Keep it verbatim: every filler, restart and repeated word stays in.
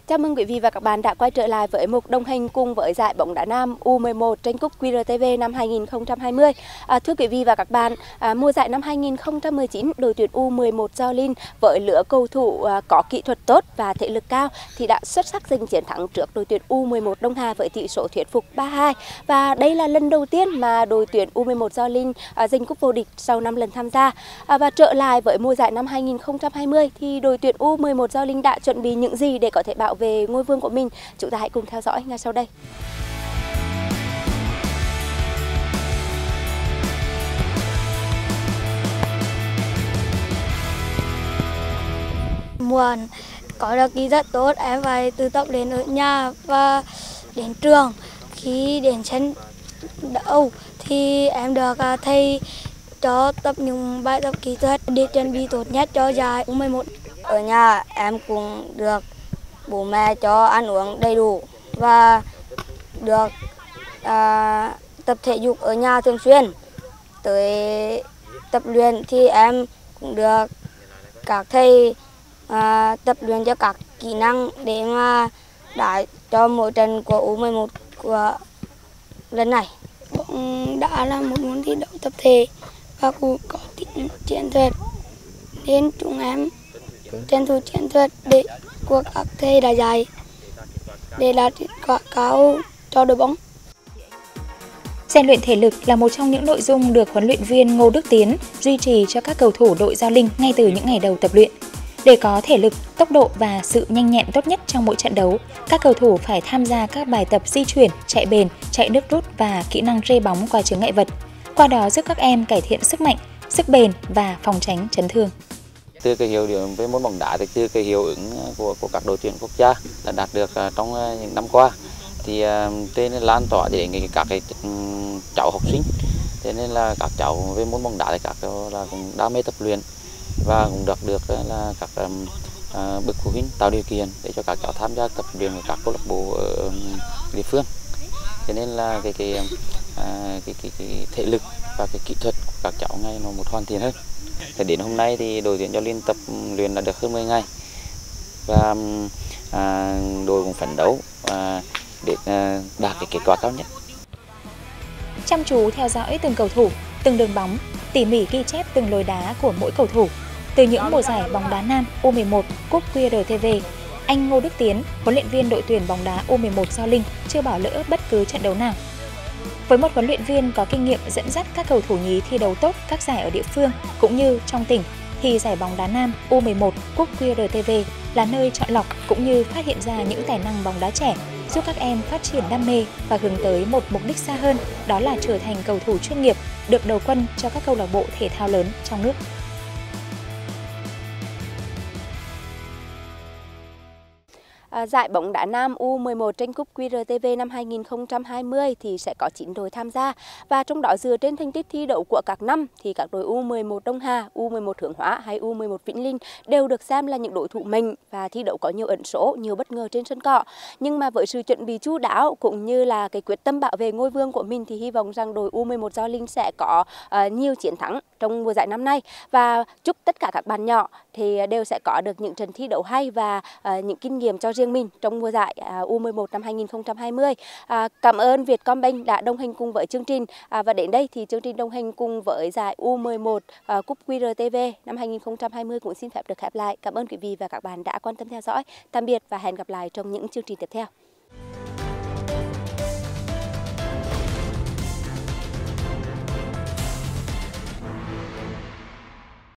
Chào mừng quý vị và các bạn đã quay trở lại với mục đồng hành cùng với giải bóng đá nam U mười một tranh cúp quy rờ tê vê năm hai nghìn không trăm hai mươi. À, thưa quý vị và các bạn, à, mùa giải năm hai nghìn không trăm mười chín, đội tuyển U mười một Gio Linh với lứa cầu thủ à, có kỹ thuật tốt và thể lực cao thì đã xuất sắc giành chiến thắng trước đội tuyển U mười một Đông Hà với tỷ số thuyết phục ba hai. Và đây là lần đầu tiên mà đội tuyển U mười một Gio Linh à, giành cúp vô địch sau năm lần tham gia. À, và trở lại với mùa giải năm hai nghìn không trăm hai mươi thì đội tuyển U mười một Gio Linh đã chuẩn bị những gì để có thể bảo về ngôi vương của mình. Chúng ta hãy cùng theo dõi ngay sau đây. Muốn có được kỹ rất tốt, em phải tự tập luyện ở nhà và đến trường. Khi đến sân đấu thì em được thầy cho tập những bài tập kỹ thuật để chuẩn bị tốt nhất cho giải U mười một. Ở nhà em cũng được bố mẹ cho ăn uống đầy đủ và được à, tập thể dục ở nhà thường xuyên. Tới tập luyện thì em cũng được các thầy à, tập luyện cho các kỹ năng để mà đá cho mỗi trận của U mười một của lần này. Bóng đá là một môn thi đấu tập thể và cũng có tính chiến thuật, nên chúng em tranh thủ chiến thuật để của các thầy đã dạy để đạt kết quả cao cho đội bóng. Rèn luyện thể lực là một trong những nội dung được huấn luyện viên Ngô Đức Tiến duy trì cho các cầu thủ đội Gio Linh ngay từ những ngày đầu tập luyện. Để có thể lực, tốc độ và sự nhanh nhẹn tốt nhất trong mỗi trận đấu, các cầu thủ phải tham gia các bài tập di chuyển, chạy bền, chạy nước rút và kỹ năng rê bóng qua chướng ngại vật. Qua đó giúp các em cải thiện sức mạnh, sức bền và phòng tránh chấn thương. Từ cái hiệu điểm với môn bóng đá thì từ cái hiệu ứng của của các đội tuyển quốc gia đã đạt được trong những năm qua thì tên lan tỏa đến các cái cháu học sinh, thế nên là các cháu với môn bóng đá thì các là cũng đam mê tập luyện và cũng được được là các uh, bậc phụ huynh tạo điều kiện để cho các cháu tham gia tập luyện ở các câu lạc bộ ở địa phương, thế nên là cái cái, uh, cái, cái, cái thể lực và cái kỹ thuật của các cháu ngày nó một hoàn thiện hơn. Thì đến hôm nay thì đội tuyển Gio Linh tập luyện đã được hơn mười ngày và à, đội cũng phấn đấu à, để à, đạt cái kết quả cao nhất. Chăm chú theo dõi từng cầu thủ, từng đường bóng, tỉ mỉ ghi chép từng lối đá của mỗi cầu thủ. Từ những mùa giải bóng đá nam U mười một cúp quy rờ tê vê, anh Ngô Đức Tiến, huấn luyện viên đội tuyển bóng đá U mười một Gio Linh chưa bỏ lỡ bất cứ trận đấu nào. Với một huấn luyện viên có kinh nghiệm dẫn dắt các cầu thủ nhí thi đấu tốt các giải ở địa phương cũng như trong tỉnh, thì giải bóng đá nam U mười một cúp quy rờ tê vê là nơi chọn lọc cũng như phát hiện ra những tài năng bóng đá trẻ, giúp các em phát triển đam mê và hướng tới một mục đích xa hơn, đó là trở thành cầu thủ chuyên nghiệp, được đầu quân cho các câu lạc bộ thể thao lớn trong nước. À, giải bóng đá nam U mười một tranh cúp quy rờ tê vê năm hai nghìn không trăm hai mươi thì sẽ có chín đội tham gia, và trong đó dựa trên thành tích thi đấu của các năm thì các đội U mười một Đông Hà, U mười một Hướng Hóa hay U mười một Vĩnh Linh đều được xem là những đối thủ mạnh và thi đấu có nhiều ẩn số, nhiều bất ngờ trên sân cỏ. Nhưng mà với sự chuẩn bị chu đáo cũng như là cái quyết tâm bảo vệ ngôi vương của mình thì hy vọng rằng đội U mười một Gio Linh sẽ có uh, nhiều chiến thắng trong mùa giải năm nay, và chúc tất cả các bạn nhỏ thì đều sẽ có được những trận thi đấu hay và uh, những kinh nghiệm cho riêng mình trong mùa giải uh, U mười một năm hai nghìn không trăm hai mươi. Uh, cảm ơn Vietcombank đã đồng hành cùng với chương trình, uh, và đến đây thì chương trình đồng hành cùng với giải U mười một uh, cúp quy rờ tê vê năm hai nghìn không trăm hai mươi cũng xin phép được khép lại. Cảm ơn quý vị và các bạn đã quan tâm theo dõi. Tạm biệt và hẹn gặp lại trong những chương trình tiếp theo.